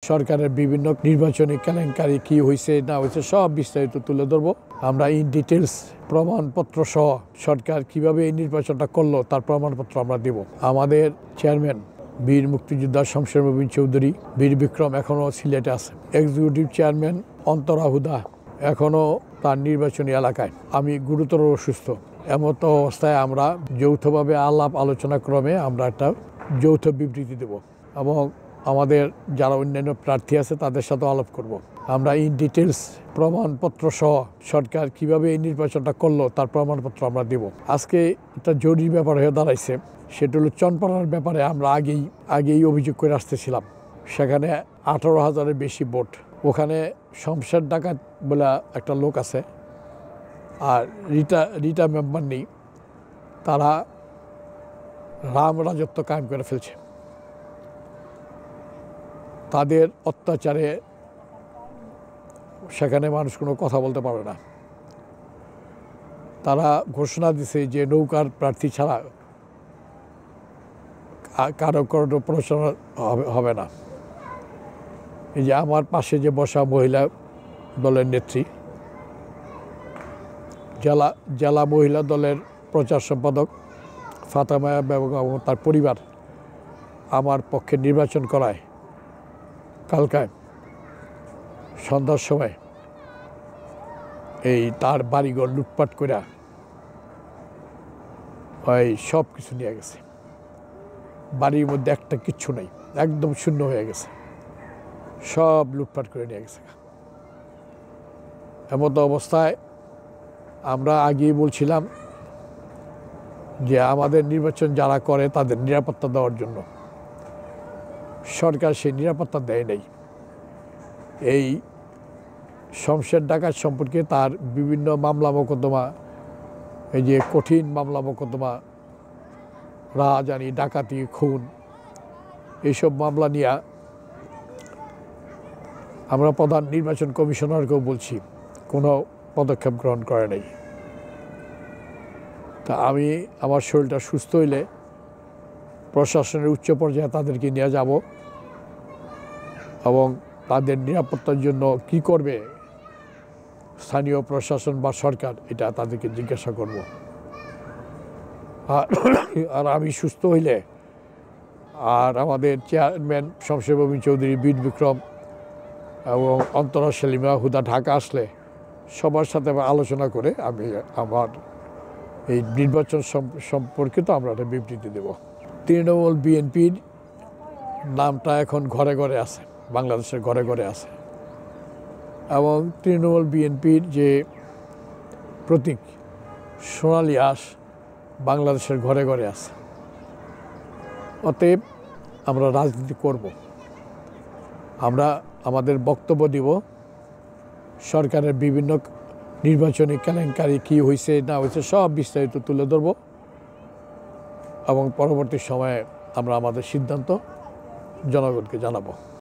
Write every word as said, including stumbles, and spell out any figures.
সরকারের বিভিন্ন নির্বাচনী কেলেঙ্কারি কি হয়েছে না হয়েছে সব বিস্তারিত তুলে ধরবো। আমরা ইন ডিটেলস প্রমাণপত্র সহ সরকার কিভাবে এই নির্বাচনটা করলো তার প্রমাণপত্র আমরা দেব। আমাদের চেয়ারম্যান বীর মুক্তিযোদ্ধা শমশের মোবিন চৌধুরী বীর বিক্রম এখনও সিলেটে আছে। এক্সিকিউটিভ চেয়ারম্যান অন্তরা হুদা এখনও তার নির্বাচনী এলাকায়। আমি গুরুতর অসুস্থ। এমতো অবস্থায় আমরা যৌথভাবে আলাপ আলোচনা ক্রমে আমরা একটা যৌথ বিবৃতি দেব এবং আমাদের যারা অন্যান্য প্রার্থী আছে তাদের সাথে আলাপ করব। আমরা ইন ডিটেলস প্রমাণপত্র সহ সরকার কিভাবে এই নির্বাচনটা করলো তার প্রমাণপত্র আমরা দেব। আজকে একটা জরুরি ব্যাপার হয়ে দাঁড়াইছে, সেটা হলো চনপাড়ার ব্যাপারে আমরা আগেই আগেই অভিযোগ করে আসতেছিলাম। সেখানে আঠারো হাজারের বেশি ভোট। ওখানে শমশের ডাকাত বলে একটা লোক আছে আর রিটা রিটা মেম্বার নেই, তারা রাম রাজত্ব কায়েম করে ফেলছে। তাদের অত্যাচারে সেখানে মানুষ কোনো কথা বলতে পারে না। তারা ঘোষণা দিছে যে নৌকার প্রার্থী ছাড়া কারো কারো প্রচার হবে না। এই যে আমার পাশে যে বসা মহিলা দলের নেত্রী, জেলা জেলা মহিলা দলের প্রচার সম্পাদক ফাতেমা বেগম এবং তার পরিবার আমার পক্ষে নির্বাচন করায় কালকায় সন্ধ্যার সময় এই তার বাড়িঘর লুটপাট করে ওই সব কিছু নিয়ে গেছে। বাড়ির মধ্যে একটা কিচ্ছু নেই, একদম শূন্য হয়ে গেছে, সব লুটপাট করে নিয়ে গেছে। এমত অবস্থায় আমরা আগেই বলছিলাম যে আমাদের নির্বাচন যারা করে তাদের নিরাপত্তা দেওয়ার জন্য। সরকার সেই নিরাপত্তা দেয় নাই। এই শমশের ডাকাত সম্পর্কে তার বিভিন্ন মামলা মোকদ্দমা, এই যে কঠিন মামলা মোকদ্দমা, রাহাজানি, ডাকাতি, খুন, এইসব মামলা নিয়ে আমরা প্রধান নির্বাচন কমিশনারকেও বলছি, কোনো পদক্ষেপ গ্রহণ করে নাই। তা আমি আমার শরীরটা সুস্থ হইলে প্রশাসনের উচ্চ পর্যায়ে তাদেরকে নিয়ে যাব এবং তাদের নিরাপত্তার জন্য কি করবে স্থানীয় প্রশাসন বা সরকার, এটা তাদেরকে জিজ্ঞাসা করব। আর আমি সুস্থ হইলে আর আমাদের চেয়ারম্যান শমশের মোবিন চৌধুরী, বীর বিক্রম এবং অন্তরা সেলিমা হুদা ঢাকা আসলে সবার সাথে আলোচনা করে আমি আমার এই নির্বাচন সম্পর্কিত আমরা একটা বিবৃতি দেব। তৃণমূল বিএনপির নামটা এখন ঘরে ঘরে আছে, বাংলাদেশের ঘরে ঘরে আছে এবং তৃণমূল বিএনপির যে প্রতীক সোনালী আঁশ বাংলাদেশের ঘরে ঘরে আছে। অতএব আমরা রাজনীতি করব, আমরা আমাদের বক্তব্য দিব, সরকারের বিভিন্ন নির্বাচনী কেলেঙ্কারি কি হয়েছে না হয়েছে সব বিস্তারিত তুলে ধরব এবং পরবর্তী সময়ে আমরা আমাদের সিদ্ধান্ত জনগণকে জানাবো।